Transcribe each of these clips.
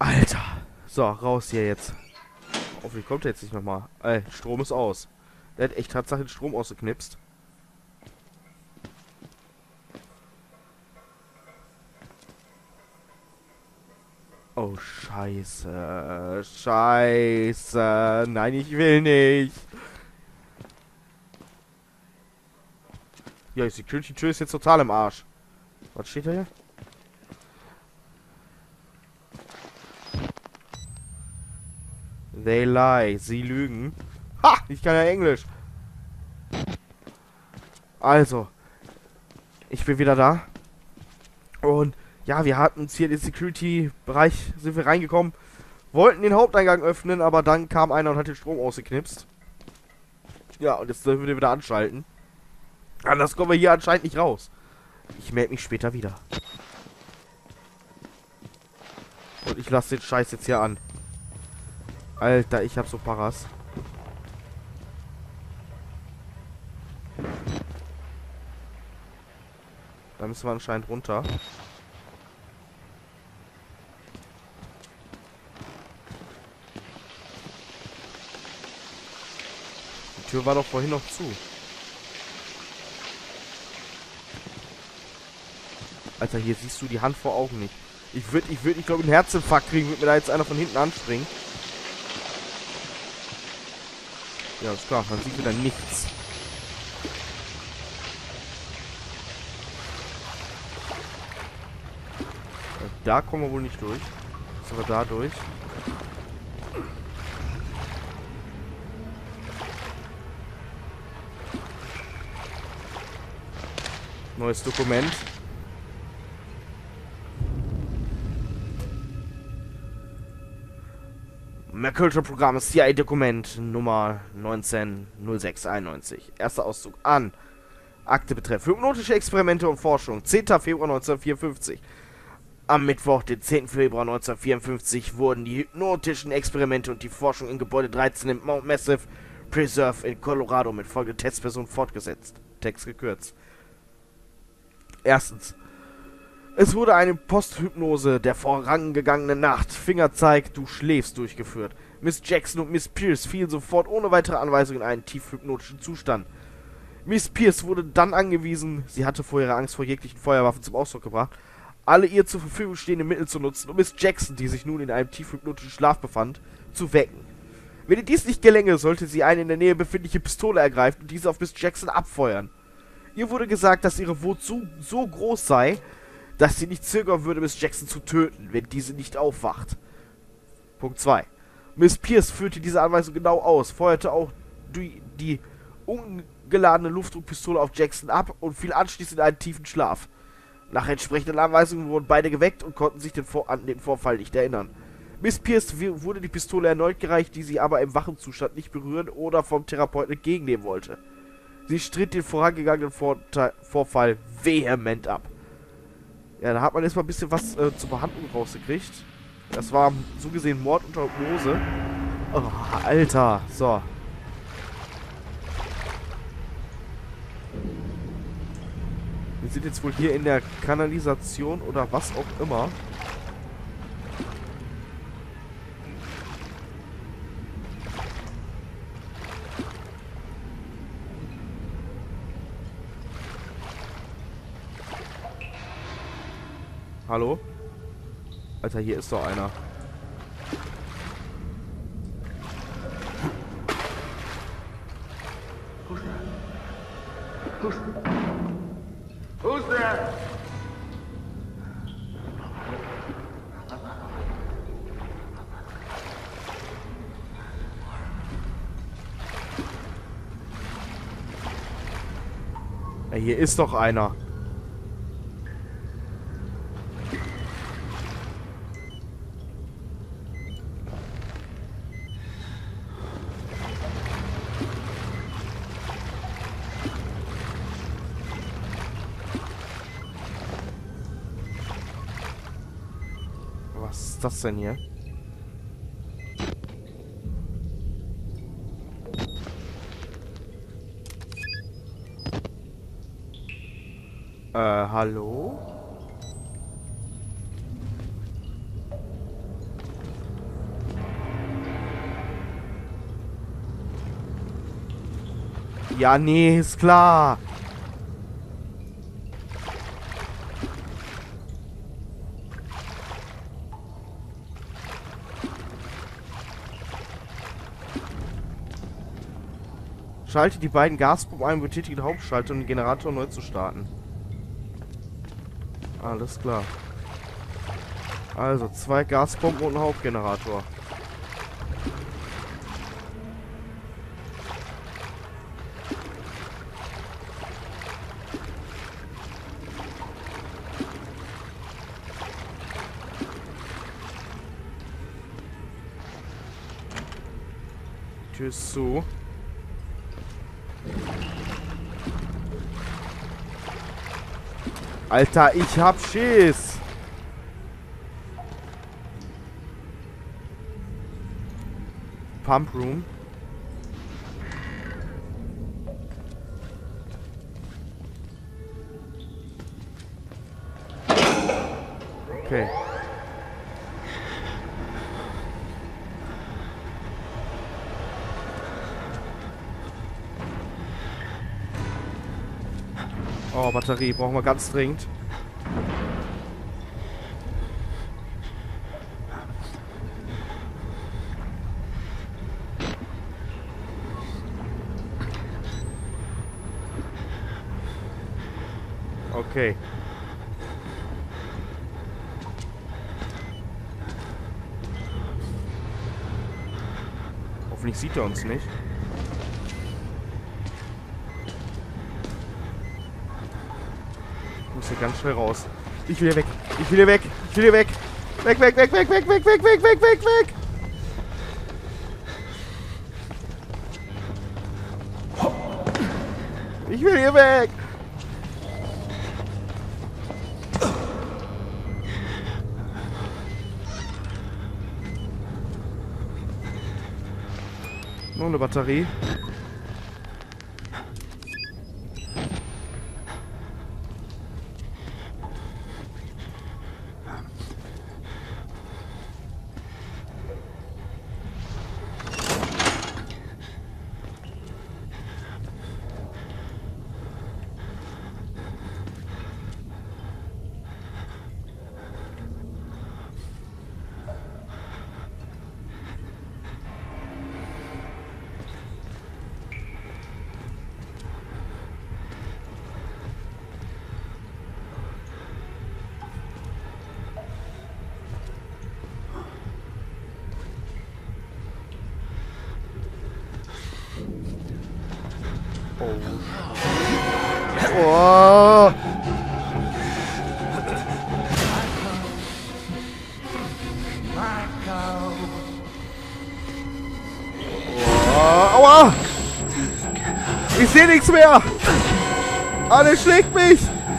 Alter. So, raus hier jetzt. Hoffentlich kommt er jetzt nicht nochmal. Ey, Strom ist aus. Der hat echt tatsächlich den Strom ausgeknipst. Oh, scheiße. Scheiße. Nein, ich will nicht. Ja, die Security-Tür ist jetzt total im Arsch. Was steht da hier? They lie. Sie lügen. Ha! Ich kann ja Englisch. Also. Ich bin wieder da. Und ja, wir hatten uns hier in den Security-Bereich, sind wir reingekommen. Wollten den Haupteingang öffnen, aber dann kam einer und hat den Strom ausgeknipst. Ja, und jetzt dürfen wir wieder anschalten. Anders kommen wir hier anscheinend nicht raus. Ich melde mich später wieder. Und ich lasse den Scheiß jetzt hier an. Alter, ich hab so Paras. Da müssen wir anscheinend runter. Die Tür war doch vorhin noch zu. Alter, hier siehst du die Hand vor Augen nicht. Ich glaube, einen Herzinfarkt kriegen, würde mir da jetzt einer von hinten anspringen. Ja, ist klar, man sieht wieder nichts. Da kommen wir wohl nicht durch. Sind wir da durch? Neues Dokument. McCulture-Programm CIA-Dokument Nummer 190691. Erster Auszug an. Akte betreff hypnotische Experimente und Forschung. 10. Februar 1954. Am Mittwoch, den 10. Februar 1954, wurden die hypnotischen Experimente und die Forschung in Gebäude 13 im Mount Massive Preserve in Colorado mit folgender Testperson fortgesetzt. Text gekürzt. Erstens. Es wurde eine Posthypnose der vorangegangenen Nacht, Fingerzeig, du schläfst, durchgeführt. Miss Jackson und Miss Pierce fielen sofort ohne weitere Anweisung in einen tiefhypnotischen Zustand. Miss Pierce wurde dann angewiesen, sie hatte vor ihrer Angst vor jeglichen Feuerwaffen zum Ausdruck gebracht, alle ihr zur Verfügung stehenden Mittel zu nutzen, um Miss Jackson, die sich nun in einem tiefhypnotischen Schlaf befand, zu wecken. Wenn ihr dies nicht gelänge, sollte sie eine in der Nähe befindliche Pistole ergreifen und diese auf Miss Jackson abfeuern. Ihr wurde gesagt, dass ihre Wut so groß sei, dass sie nicht zögern würde, Miss Jackson zu töten, wenn diese nicht aufwacht. Punkt 2. Miss Pierce führte diese Anweisung genau aus, feuerte auch die ungeladene Luftdruckpistole auf Jackson ab und fiel anschließend in einen tiefen Schlaf. Nach entsprechenden Anweisungen wurden beide geweckt und konnten sich an den Vorfall nicht erinnern. Miss Pierce wurde die Pistole erneut gereicht, die sie aber im wachen Zustand nicht berühren oder vom Therapeuten entgegennehmen wollte. Sie stritt den vorangegangenen Vorfall vehement ab. Ja, da hat man erstmal ein bisschen was zur Behandlung rausgekriegt. Das war so gesehen Mord unter Hypnose. Oh, Alter. So. Wir sind jetzt wohl hier in der Kanalisation oder was auch immer. Hallo? Alter, hier ist doch einer. Who's there? Ja, hier ist doch einer. Was ist das denn hier? Hallo? Ja, nee, ist klar. Schalte die beiden Gaspumpen ein, betätige den Hauptschalter, um den Generator neu zu starten. Alles klar. Also, 2 Gaspumpen und ein Hauptgenerator. Tür ist zu. Alter, ich hab Schiss. Pump Room. Okay. Oh, Batterie brauchen wir ganz dringend. Okay. Hoffentlich sieht er uns nicht. Ich muss hier ganz schnell raus. Ich will hier weg. Ich will hier weg. Ich will hier weg. Weg, weg, weg, weg, weg, weg, weg, weg, weg, weg, weg. Ich will hier weg. Noch eine Batterie. Oh. Oh. Aua! Ich sehe nichts mehr! Alles schlägt mich!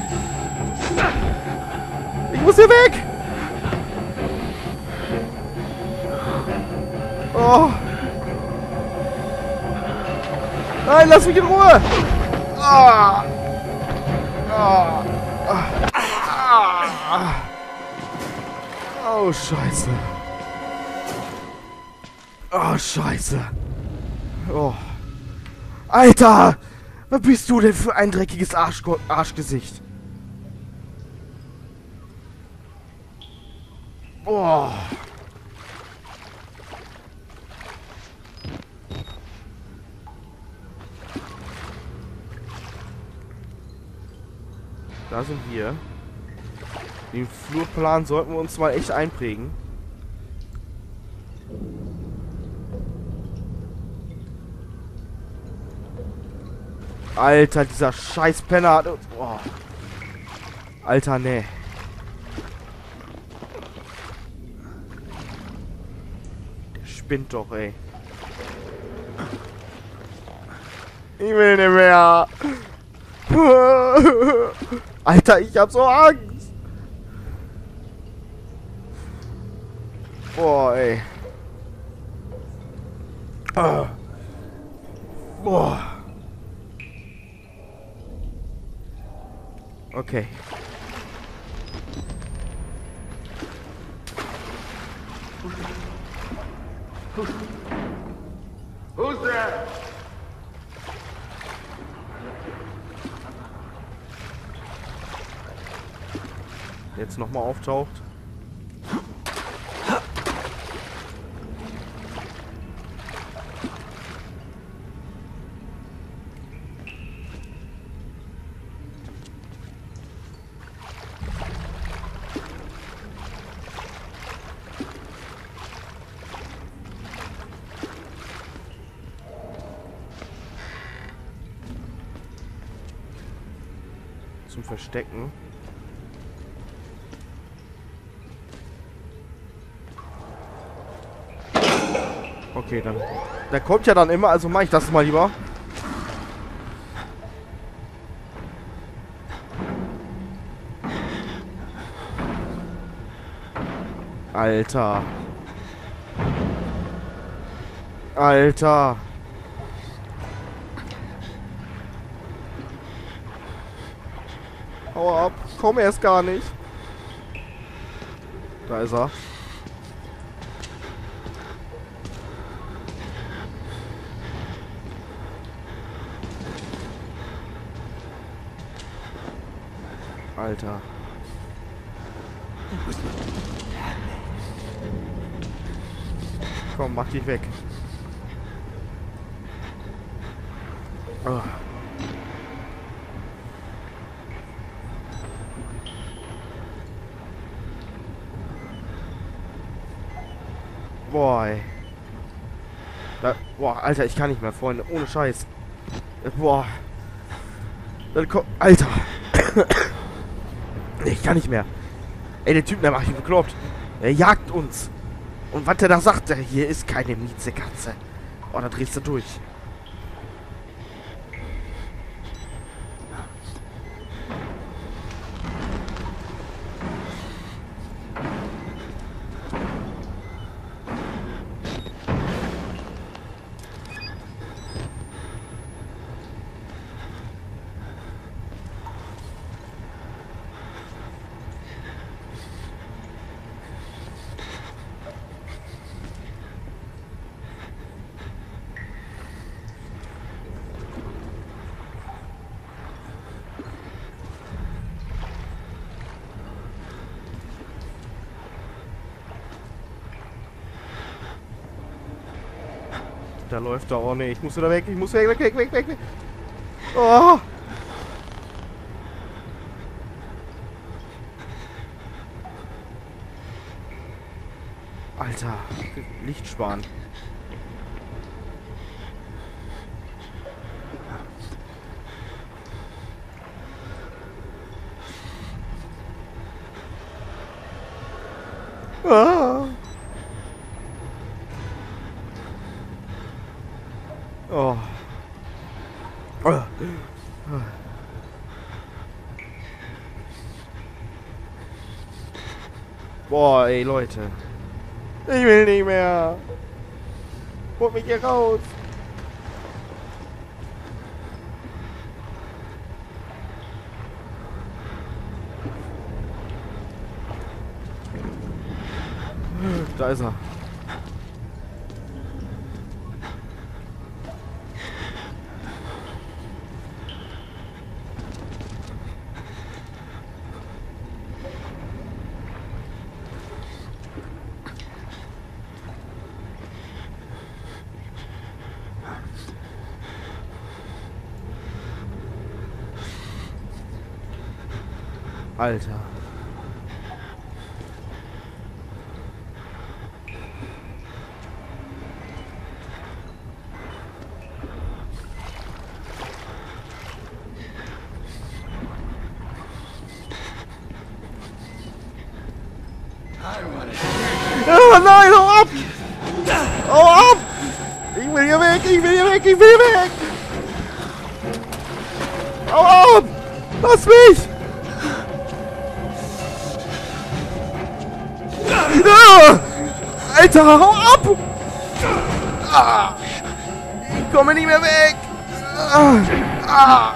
Ich muss hier weg! Oh! Nein, lass mich in Ruhe! Ah! Ah! Ah! Oh, Scheiße. Oh, Scheiße. Oh. Alter! Was bist du denn für ein dreckiges Arschgesicht? Oh. Da sind wir. Den Flurplan sollten wir uns mal echt einprägen. Alter, dieser scheiß Penner hat... Oh. Alter, nee. Der spinnt doch, ey. Ich will nicht mehr. Alter, ich hab so Angst. Boah, ey. Boah. Okay. Who's there? jetzt nochmal auftaucht. Zum Verstecken. Okay, dann. Der kommt ja dann immer, also mache ich das mal lieber. Alter. Alter. Hau ab. Komm erst gar nicht. Da ist er. Alter. Komm, mach dich weg. Oh. Boah, ey. Boah, Alter, ich kann nicht mehr, Freunde. Ohne Scheiß. Boah. Dann komm. Alter. Ich kann nicht mehr. Ey, der Typ, der macht mich bekloppt. Er jagt uns. Und was der da sagt, der hier ist keine Miezekatze. Oh, da drehst du durch. Da läuft er. Oh ne, ich muss wieder weg. Ich muss weg, weg, weg, weg, weg, weg. Oh. Alter, Licht sparen. Ah. Oh. Boah, ey, Leute. Ich will nicht mehr. Holt mich hier raus. Da ist er. Alter. Oh nein, hau ab! Hau ab! Ich will hier weg, ich will hier weg, ich will hier weg! Hau ab! Lass mich! Ah! Alter, hau ab! Ah! Ich komme nicht mehr weg! Ah! Ah!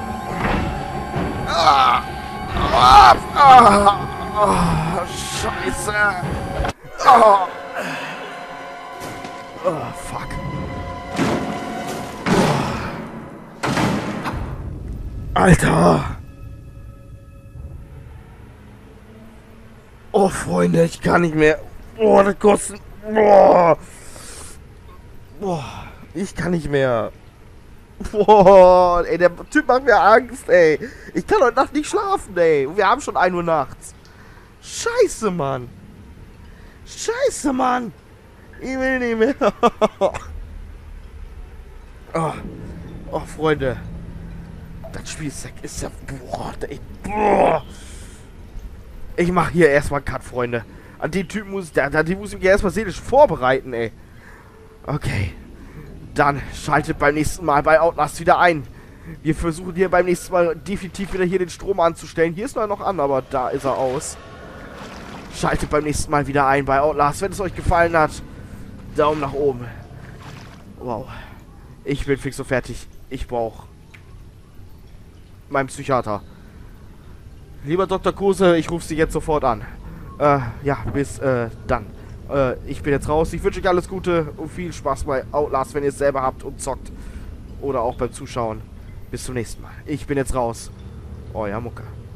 Ah! Hau ab! Ah! Oh, Scheiße! Oh. Oh, fuck. Oh. Alter! Oh, Freunde, ich kann nicht mehr. Boah, das kostet. Boah. Boah, ich kann nicht mehr. Boah, ey, der Typ macht mir Angst, ey. Ich kann heute Nacht nicht schlafen, ey. Und wir haben schon 1 Uhr nachts. Scheiße, Mann. Scheiße, Mann. Ich will nicht mehr. Oh, oh, Freunde. Das Spiel ist ja... Boah, ey, boah. Ich mach hier erstmal Cut, Freunde. An den Typen muss ich mich erstmal seelisch vorbereiten, ey. Okay. Dann schaltet beim nächsten Mal bei Outlast wieder ein. Wir versuchen hier beim nächsten Mal definitiv wieder hier den Strom anzustellen. Hier ist noch an, aber da ist er aus. Schaltet beim nächsten Mal wieder ein bei Outlast. Wenn es euch gefallen hat, Daumen nach oben. Wow. Ich bin fix und fertig. Ich brauche meinen Psychiater. Lieber Dr. Kruse, ich rufe Sie jetzt sofort an. Ja, bis dann. Ich bin jetzt raus. Ich wünsche euch alles Gute und viel Spaß bei Outlast, wenn ihr es selber habt und zockt. Oder auch beim Zuschauen. Bis zum nächsten Mal. Ich bin jetzt raus. Euer Mucke.